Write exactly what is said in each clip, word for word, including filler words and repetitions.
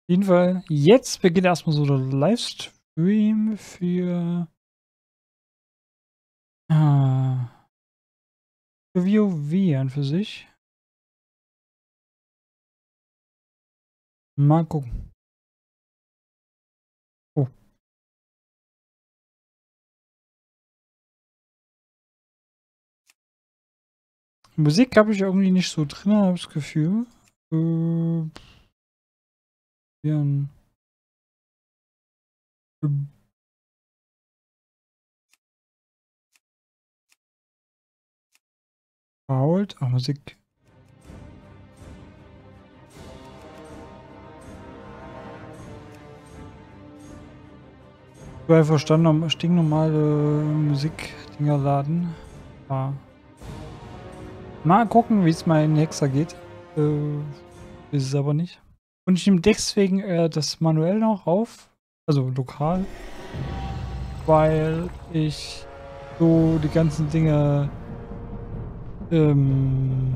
Jeden Fall, jetzt beginnt erstmal so der Livestream für ah, für WoW an für sich. Mal gucken. Oh. Musik habe ich irgendwie nicht so drin, habe ich das Gefühl. Äh, ja, ein- ähm, verhault. Ah, Musik. Ich habe einfach stand, stinknormale Musikdinger laden. Ja. Mal gucken, wie es meinem Hexer geht. Äh, ist es aber nicht. Und ich nehme deswegen äh, das manuell noch auf, also lokal, weil ich so die ganzen Dinge ähm,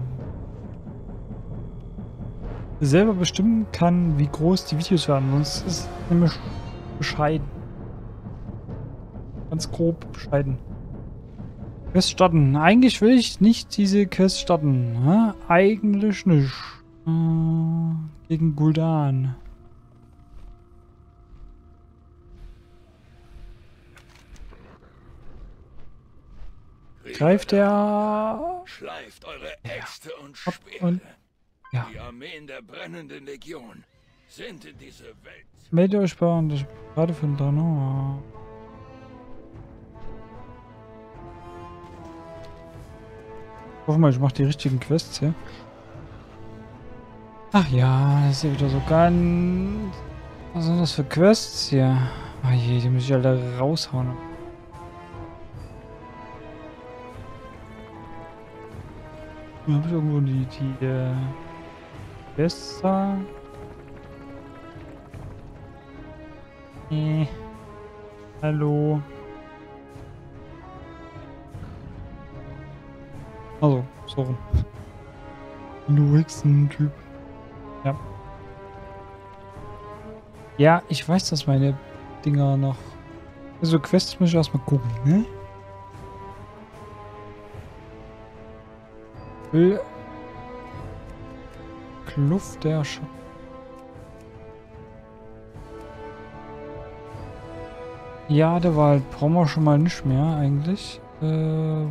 selber bestimmen kann, wie groß die Videos werden. Sonst ist es nämlich bescheiden. Ganz grob bescheiden. Quest starten. Eigentlich will ich nicht diese Quest starten. Hä? Eigentlich nicht. Äh, gegen Gul'dan. Greift er Schleift eure ja, Äxte und ab Speere. und ja. Die Armeen der brennenden Legion sind in diese Welt. Meldet euch bei das gerade von Drano. Hoffe mal, ich mache die richtigen Quests hier. Ach ja, das ist ja wieder so ganz... Was sind das für Quests hier? Ah je, die muss ich alle raushauen. Da habe ich irgendwo die, die äh, Quests da? Nee. Hallo. Also, so rum. Du Hexen-Typ. Ja. Ja, ich weiß, dass meine Dinger noch... Also Quests muss ich erstmal gucken, ne? Will Kluft der Schatten. Ja, der Wald brauchen wir schon mal nicht mehr eigentlich. Äh...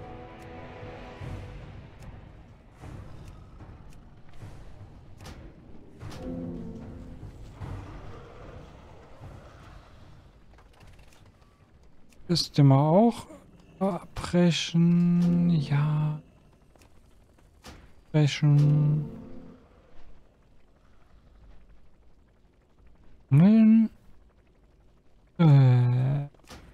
Ist immer auch abbrechen. Ja. Abbrechen. Hummeln. Äh.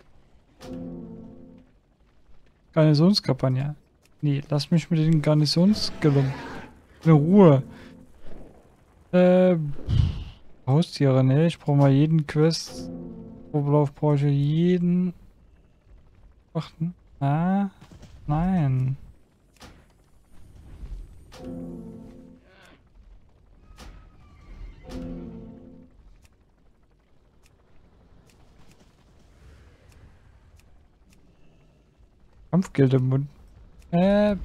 Garnisonskampagne. Nee, lass mich mit den Garnisonsgelungen in Ruhe. Äh. Haustiere, ne? Ich brauche mal jeden Quest. Probelauf brauche ich jeden. Achten. Ah. Nein. Kampfgilde im Mund. Äh.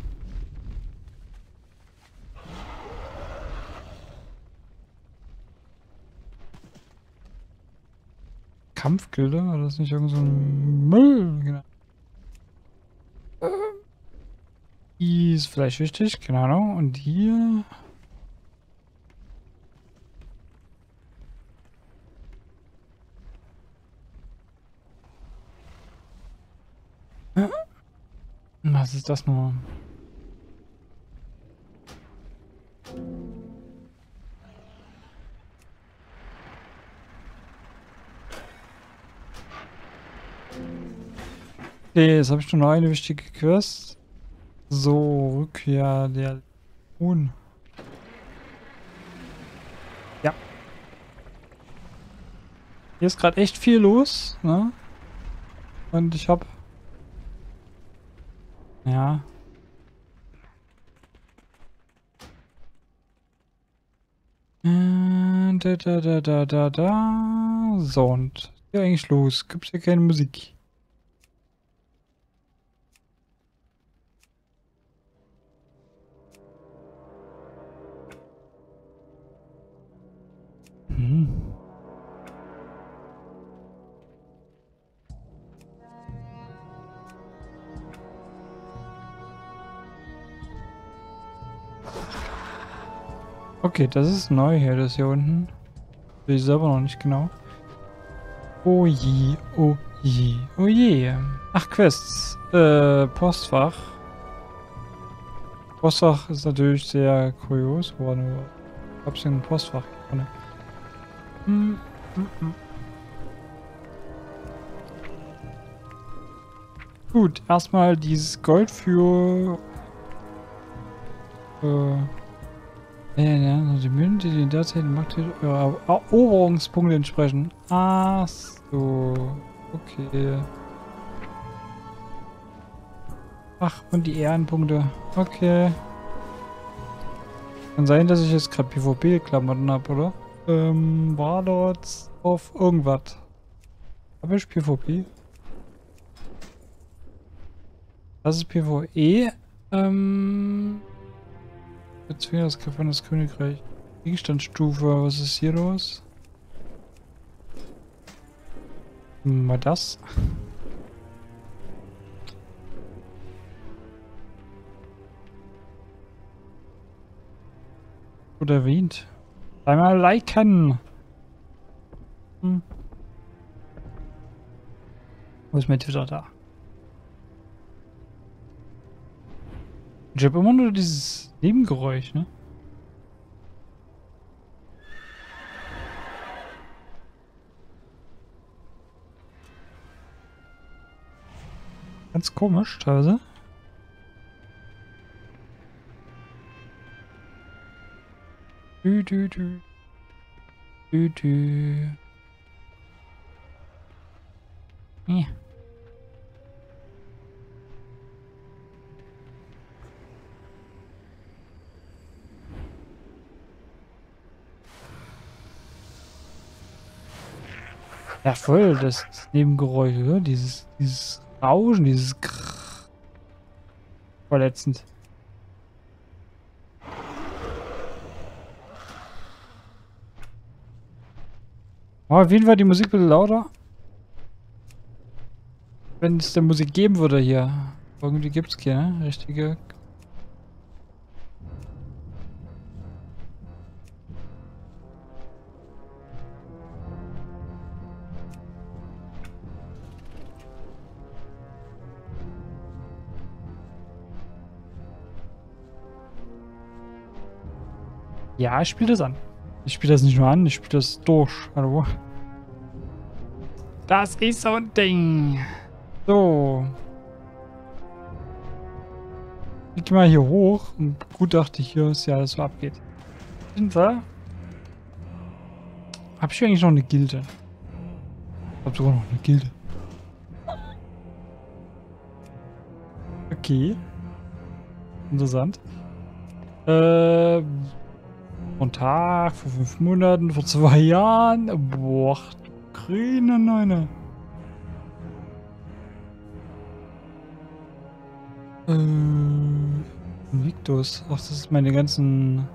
Kampfgilde? War das nicht irgend so ein Müll? Genau. Die ist vielleicht wichtig, keine Ahnung. Und hier. Was ist das nur? Okay, jetzt habe ich nur noch eine wichtige Quest. So, Rückkehr der Legion. Ja. Hier ist gerade echt viel los, ne? Und ich habe... Ja. Äh, Und da, da, da, da, da, da. So, und hier eigentlich los. Gibt's hier keine Musik. Hm. Okay, das ist neu hier, das hier unten. Sehe ich selber noch nicht genau. Oh je, oh je, oh je. Ach, Quests. Äh, Postfach. Postfach ist natürlich sehr kurios. Wo nur hab's denn ein Postfach hier? Hm, hm, hm. Gut, erstmal dieses Gold für äh, ja, ja, die Münzen, die den derzeitigen Macht eurer Eroberungspunkte entsprechen. Ach so. Okay. Ach, und die Ehrenpunkte. Okay. Kann sein, dass ich jetzt gerade PvP-Klamotten habe, oder? Ähm, Warlords auf irgendwas. Habe ich PvP? Das ist PvE. Ähm... Jetzt wieder das Griff an das Königreich. Gegenstandsstufe, was ist hier los? Mal das. Gut erwähnt. Einmal liken. Hm. Wo ist mein Twitter da? Ich habe immer nur dieses Nebengeräusch, ne? Ganz komisch, teilweise. Dü, dü, dü. Dü, dü. Ja. Ja, voll, das Nebengeräusch, oder? Dieses, dieses Rauschen, dieses Grrrr. Verletzend. Aber auf jeden Fall die Musik ein bisschen lauter. Wenn es der Musik geben würde hier. Irgendwie gibt es keine richtige. Ja, ich spiele das an. Ich spiele das nicht nur an, ich spiele das durch. Hallo. Das ist so ein Ding. So. Ich gehe mal hier hoch und begutachte hier, was hier alles so abgeht. Hinter. Hab ich eigentlich noch eine Gilde? Ich hab sogar noch eine Gilde. Okay. Interessant. Äh. Von Tag, vor fünf Monaten, vor zwei Jahren. Boah, grüne Neune. Äh, Invictus. Ach, das ist meine ganzen...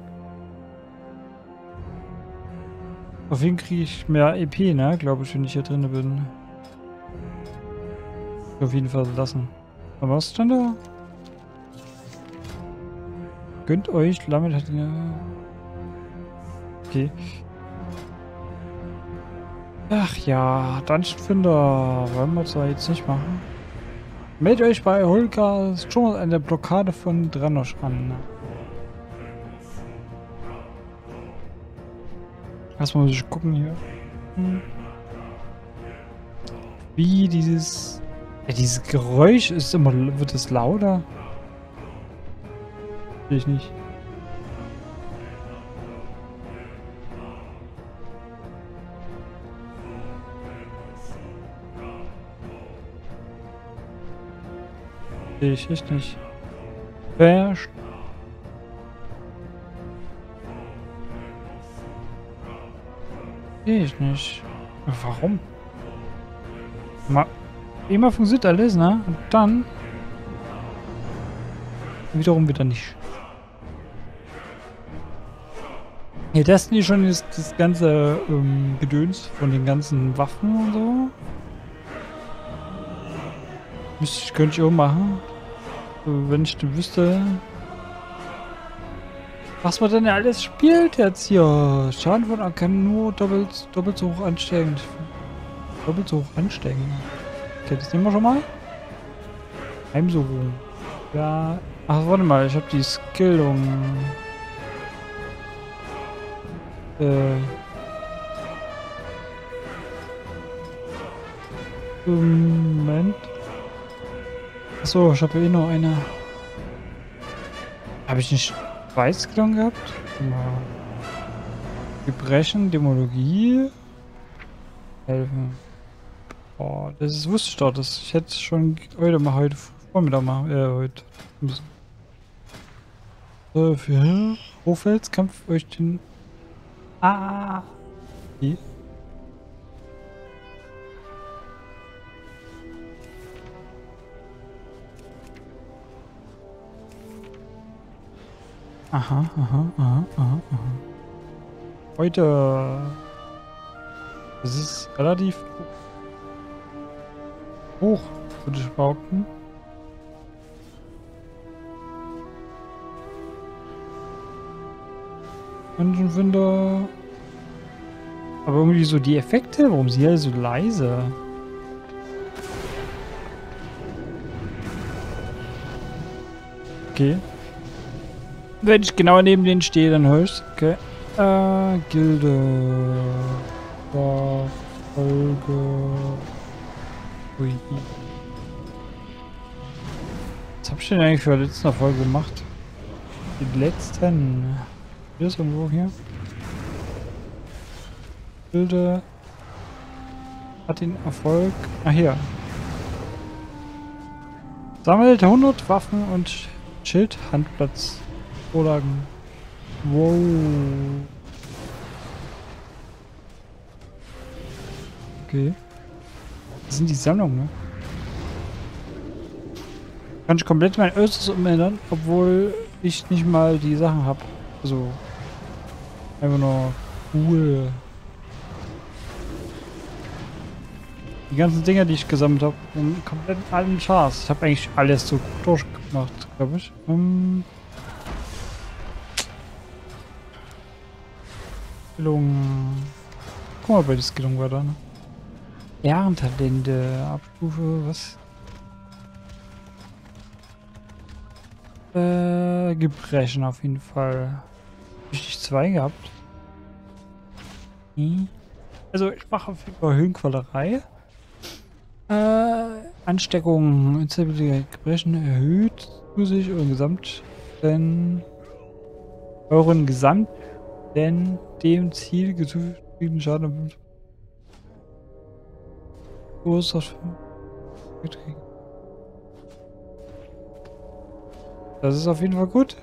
Auf jeden kriege ich mehr E P, ne? Glaube ich, wenn ich hier drin bin. Auf jeden Fall lassen. Aber was stand da? Gönnt euch, Lammet hat eine... Okay. Ach ja, Dungeon Finder wollen wir zwar jetzt nicht machen. Meldet euch bei Holgers Journal an der Blockade von Dranosch an. Erstmal muss ich gucken hier. Hm. Wie dieses... Ja, dieses Geräusch ist immer... Wird es lauter? Will ich nicht. Sehe ich echt nicht. Sehe ich nicht. Warum? Mal, immer funktioniert alles, ne? Und dann wiederum wieder nicht. Hier testen die schon das, das ganze ähm, Gedöns von den ganzen Waffen und so. Müsste ich, könnte ich auch machen. Wenn ich denn wüsste, was man denn alles spielt jetzt hier. Schaden von kann nur doppelt, doppelt so hoch ansteigend. Doppelt so hoch ansteigend. Okay, das nehmen wir schon mal. Heimsuchung. Ja. Ach, warte mal, ich habe die Skillung. Äh. Moment. Achso, ich habe ja eh noch eine. Habe ich nicht Weißklon gehabt? Gebrechen, Dämologie. Helfen. Oh, das ist, wusste ich doch. Das, ich hätte schon heute mal heute Vormittag mal. Äh, heute. So, für Hochfeldskampf euch den. Ah! Wie? Aha, aha, aha, aha, aha. Heute. Das ist relativ hoch, würde ich behaupten. Menschenfinder. Aber irgendwie so die Effekte, warum sind die alle so leise? Okay. Wenn ich genau neben denen stehe, dann höre ich's. Okay. Äh, Gilde. Folge. Ui. Was hab ich denn eigentlich für die letzte Folge gemacht? Die letzten. Hier ist irgendwo hier. Gilde. Hat den Erfolg. Ah, hier. Sammelt hundert Waffen und Schildhandplatz. Vorlagen. Wow. Okay. Das sind die Sammlungen, ne? Kann ich komplett mein Östes umändern, obwohl ich nicht mal die Sachen habe. Also. Einfach nur cool. Die ganzen Dinger, die ich gesammelt habe, komplett allen Chars. Ich habe eigentlich alles so durchgemacht, glaube ich. Um Skillung. Guck mal bei der Skillung weiter, ne? Ehrentalente, Abstufe, was? Äh, Gebrechen auf jeden Fall. Hab ich zwei gehabt? Hm. Also ich mache auf jeden Fall Höhenqualerei. Äh, Ansteckung, Instabilität, Gebrechen erhöht zusätzlich euren Gesamt, denn euren Gesamt, denn dem Ziel gezufügten Schaden verursacht. Das ist auf jeden Fall gut.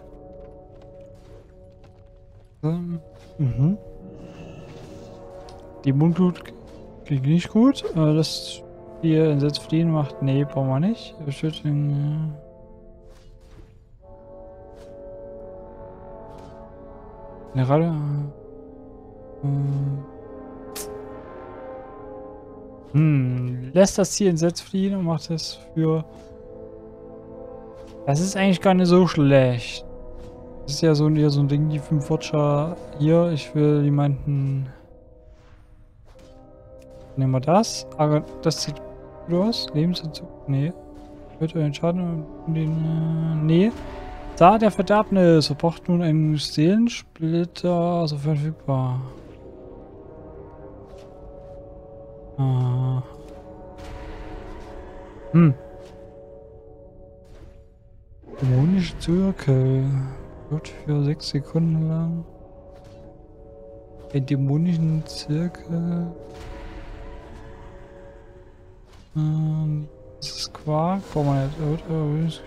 Mhm. Die Mundblut klingt nicht gut. Äh, das hier in Setz fliehen macht. Nee, brauchen wir nicht. Beschützen. General. Äh, hm. Lässt das Ziel in Setz fliehen und macht das für. Das ist eigentlich gar nicht so schlecht. Das ist ja so ein, eher so ein Ding, die fünf Watcher hier. Ich will jemanden. Nehmen wir das. Aber das sieht gut aus. Lebensentzug. Nee. Hört euren Schaden und den. Äh, nee. Da der Verderbnis verbraucht nun einen Seelensplitter sofern verfügbar. Ah. Hm. Dämonische Zirkel. Wird für sechs Sekunden lang. Den dämonischen Zirkel. Ähm, das ist Quark. Brauchen wir nicht.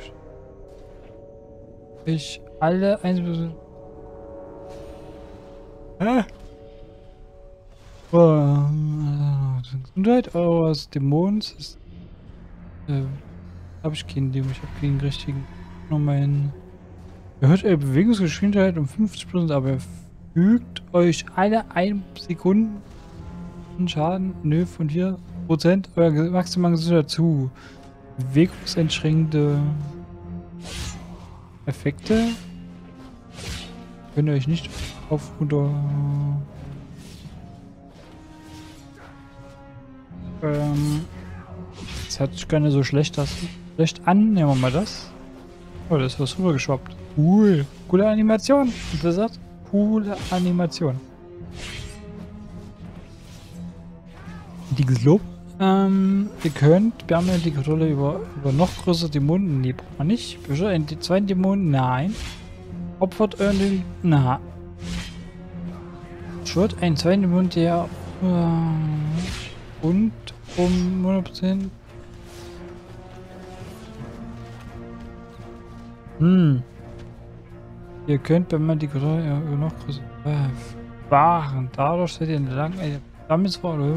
Ich alle einzelne. Hä? Oh, Gesundheit eures Dämons ist. Äh, habe ich keinen Dämon, ich habe keinen richtigen. Nur meinen. Erhöht eure Bewegungsgeschwindigkeit um fünfzig Prozent, aber er fügt euch alle ein Sekunden Schaden, nö, von vier Prozent eurer maximalen Gesundheit zu. Bewegungseinschränkende Effekte könnt ihr euch nicht auf unter ähm, das hat sich gar nicht so schlecht, das schlecht an. Nehmen wir mal das. Oh, das ist was rübergeschwappt. Cool. Coole Animation. Und das sagt, coole Animation. Dickes Lob. Ähm, ihr könnt permanent die Kontrolle über, über noch größere Dämonen. Nee, braucht man nicht. Beschwört einen zweiten Dämonen? Nein. Opfert euren. Na. Beschwört einen zweiten Dämon, der. Äh, und um hundert Prozent. Hm. Ihr könnt, wenn man die Kontrolle ja, über noch größere. Äh, wahren. Dadurch seid ihr in der langen. Äh, damit war oder.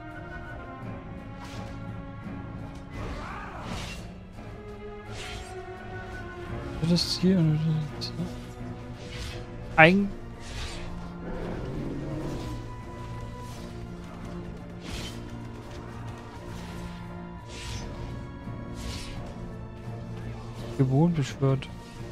Das hier und das Eigen gewohnt beschwört.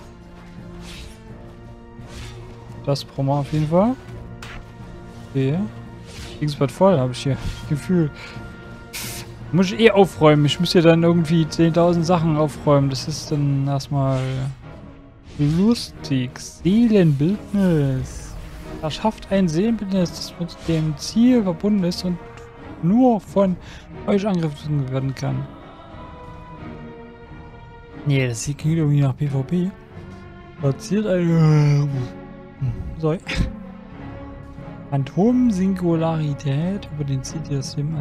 Das brauchen wir auf jeden Fall. Okay. X-Bad voll, habe ich hier. Gefühl. Muss ich eh aufräumen. Ich muss hier dann irgendwie zehntausend Sachen aufräumen. Das ist dann erstmal lustig. Seelenbildnis. Erschafft ein Seelenbildnis, das mit dem Ziel verbunden ist und nur von euch angegriffen werden kann. Nee, das hier klingt irgendwie nach PvP. Platziert eine. Sorry. Phantom-Singularität über den Ziel des Systems.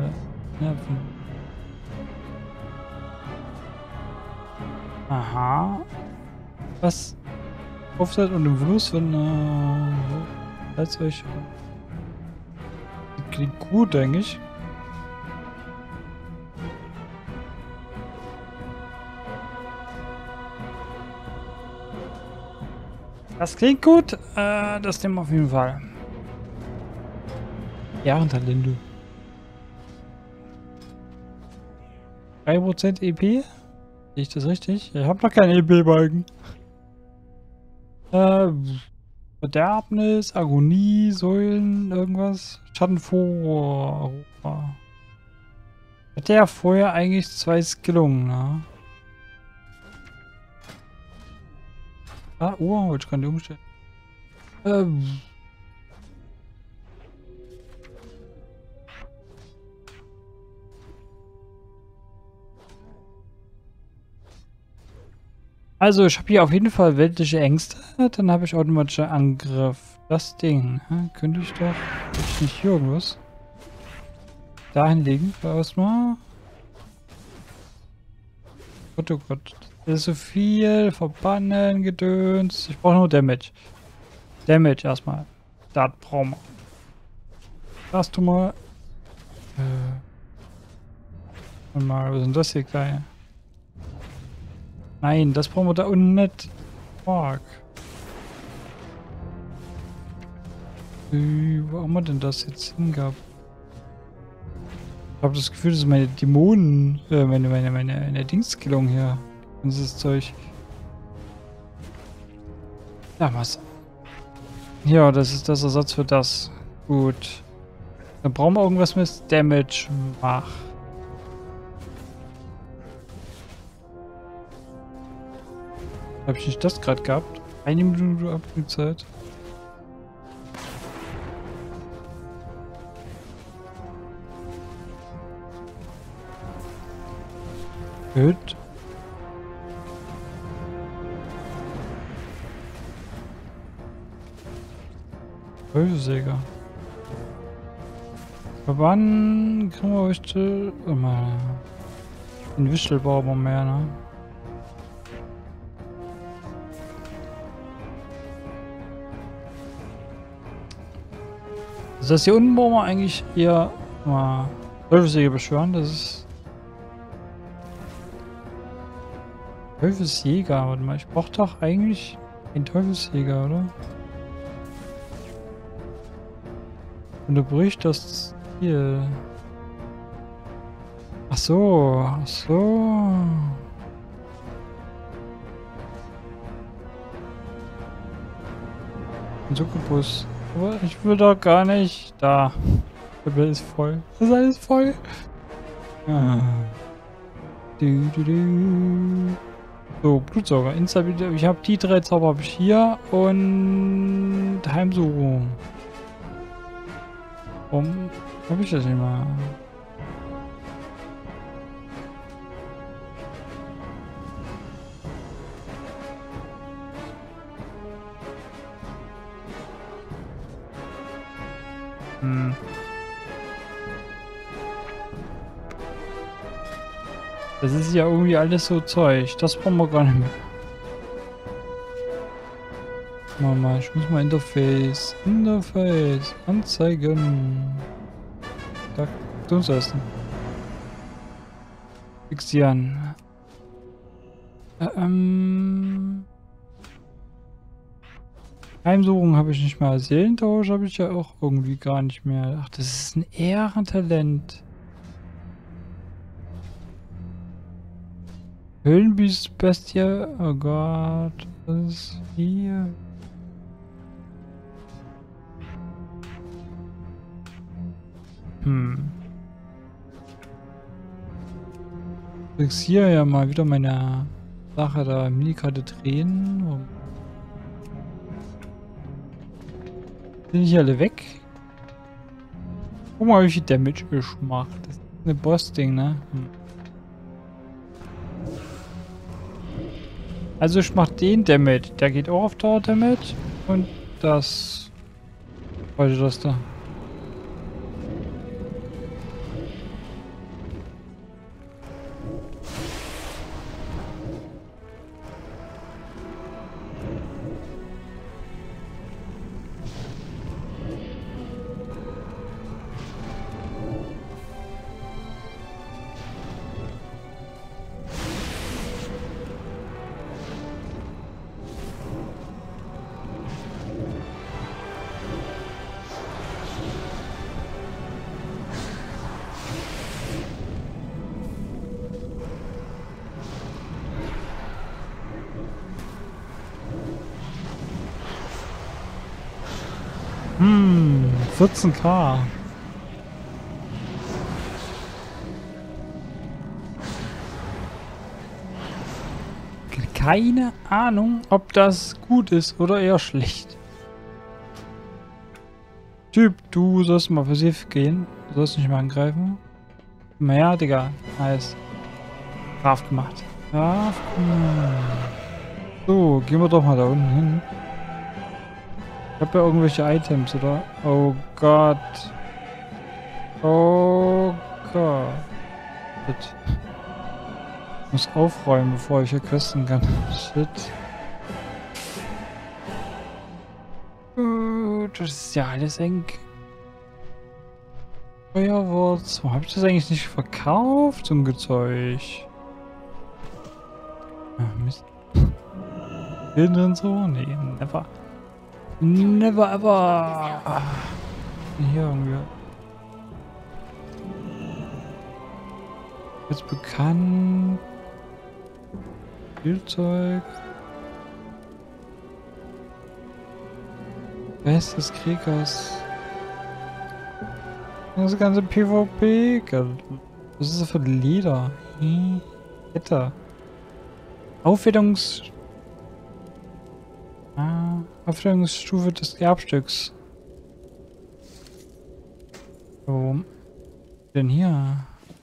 Aha. Was? Aufsatz und im Fluss von äh, als euch. Klingt gut, eigentlich. Das klingt gut. Äh, das nehmen wir auf jeden Fall. Jahrentalente. drei Prozent E P? Sehe ich das richtig? Ich habe noch keinen E P-Balken. Äh, Verderbnis, Agonie, Säulen, irgendwas. Schatten vor. Hat der vorher eigentlich zwei Skillungen, ne? Ah, oh, wollte ich gerade umstellen. Ähm. Also, ich habe hier auf jeden Fall weltliche Ängste. Dann habe ich automatischer Angriff. Das Ding. Hm, könnte ich doch. Könnte ich nicht hier irgendwas dahin legen? Erstmal. Gott, oh Gott. Das ist so viel. Verbannen, Gedöns. Ich brauche nur Damage. Damage erstmal. Das brauchen wir. Das tun wir. Äh. Mal, was ist denn das hier geil? Nein, das brauchen wir da unten nicht. Fuck. Äh, wo haben wir denn das jetzt hingehabt? Ich habe das Gefühl, das ist meine Dämonen, äh, meine, meine, meine, meine Dingskillung hier. Dieses Zeug. Ja, was? Ja, das ist das Ersatz für das. Gut. Dann brauchen wir irgendwas mit Damage macht. Habe ich nicht das gerade gehabt? Eine Minute Abspielzeit. Gut. Säger. Wann kriegen wir heute immer den Wischelbauer mehr, ne? Das heißt, hier unten brauchen wir eigentlich eher mal Teufelsjäger beschwören. Das ist Teufelsjäger. Warte mal, ich brauche doch eigentlich einen Teufelsjäger, oder? Unterbricht das Ziel. Ach so, ach so. Ein Succubus. Aber ich will doch gar nicht. Da. Der Bild ist voll. Das ist alles voll. Ah. Du, du, du. So, Blutsauger. Instabil. Ich habe die drei Zauber habe ich hier und Heimsuchung. Warum habe ich das nicht mal? Hm. Das ist ja irgendwie alles so Zeug. Das brauchen wir gar nicht mehr. Mama, ich muss mal Interface. Interface. Anzeigen. Da, Aktionsessen. Fixieren. Ähm. Heimsuchung habe ich nicht mehr. Seelentausch habe ich ja auch irgendwie gar nicht mehr. Ach, das ist ein Ehrentalent. Höhlenbiest-Bestie. Oh Gott. Was ist hier? Hm. Ich fixiere ja mal wieder meine Sache da. Minikarte drehen. Oh. Sind die alle weg? Guck mal, wie viel Damage ich mache. Das ist eine Boss-Ding, ne? Hm. Also ich mach den Damage. Der geht auch auf Dauer Damage. Und das... Was ist das da? Hm, vierzehn K. Keine Ahnung, ob das gut ist oder eher schlecht. Typ, du sollst mal für sie gehen. Du sollst nicht mal angreifen. Naja, Digga. Nice. Brav gemacht. Brav gemacht. So, gehen wir doch mal da unten hin. Ich habe ja irgendwelche Items, oder? Oh Gott. Oh Gott. Shit. Ich muss aufräumen, bevor ich hier questen kann. Shit. Uh, das ist ja alles eng. Feuerwurz. Warum habe ich das eigentlich nicht verkauft, so ein Gezeug? Ach, Mist. Hin und so? Nee, never. Never ever. Hier irgendwie. Jetzt bekannt. Spielzeug. Rest des Kriegers. Das ganze PvP. Was ist das für Leder? Hm. Wetter. Aufwertungs... Ah, Aufwertungsstufe des Erbstücks. Warum denn hier?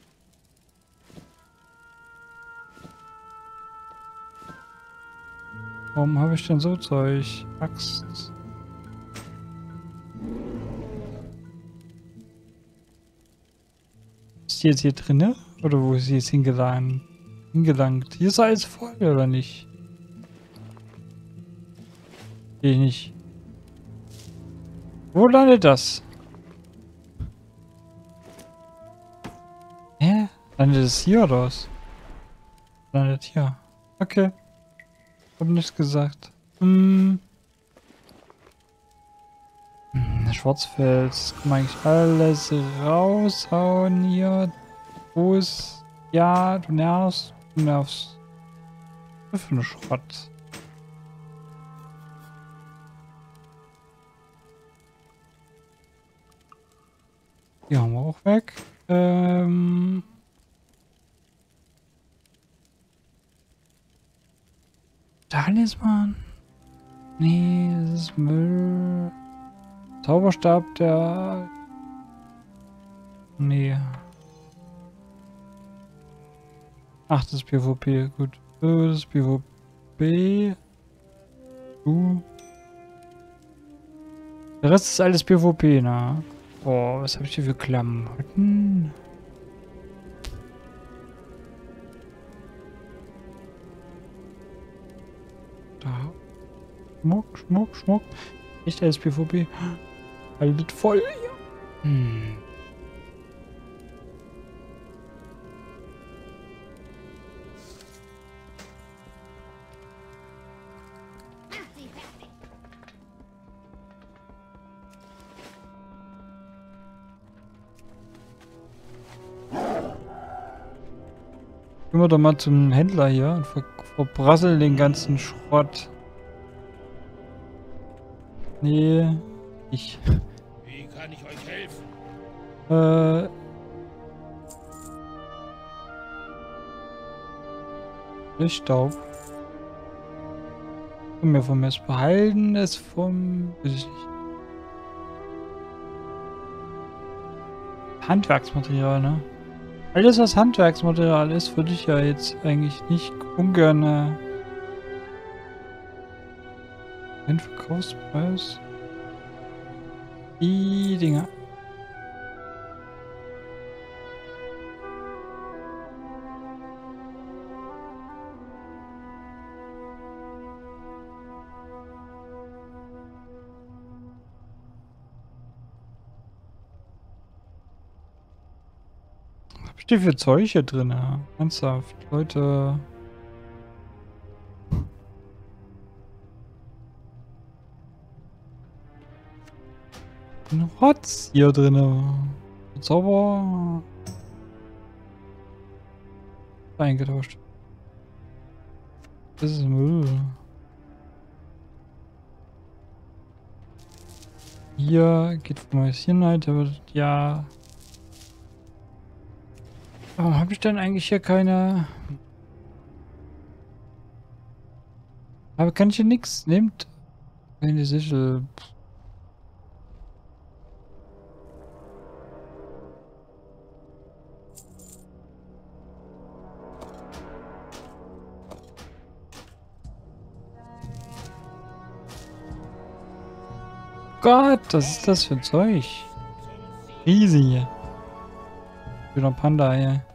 Warum habe ich denn so Zeug? Axt. Ist die jetzt hier drinne? Oder wo ist sie jetzt hingelangt? Hingelangt. Hier ist alles voll, oder nicht? Sehe ich nicht. Wo landet das? Landet es hier oder was? Landet hier. Okay. Hab nichts gesagt. Hm. Hm, Schwarzfels. Kann man eigentlich alles raushauen hier. Fuß. Ja, du nervst. Du nervst. Was für eine Schrott. Die haben wir auch weg. Ähm. Talisman? Nee, das ist Müll. Zauberstab, der... Nee. Ach, das ist PvP, gut. Das ist PvP. Du. Der Rest ist alles PvP, ne? Boah, was habe ich hier für Klamotten? Da. Schmuck, Schmuck, Schmuck. Echt alles PvP. Haltet voll. Hm. Gehen wir doch mal zum Händler hier und ver verbrasseln den ganzen Schrott. Nee, ich. Wie kann ich euch helfen? Äh. Lichtstaub. Können wir von mir aus behalten, es vom. Weiß ich nicht. Handwerksmaterial, ne? Alles, was Handwerksmaterial ist, würde ich ja jetzt eigentlich nicht ungern. Äh, ein Verkaufspreis. Die Dinger. Was hab ich denn für Zeug hier drin? Ja? Ernsthaft, Leute. Ein Rotz hier drin. Zauber. Eingetauscht. Das ist Müll. Hier geht von neues hier rein, aber ja. Warum habe ich denn eigentlich hier keine? Aber kann ich hier nichts? Nehmt eine Sichel. Gott, was ist das für ein Zeug? Riesig. Schöner Panda hier.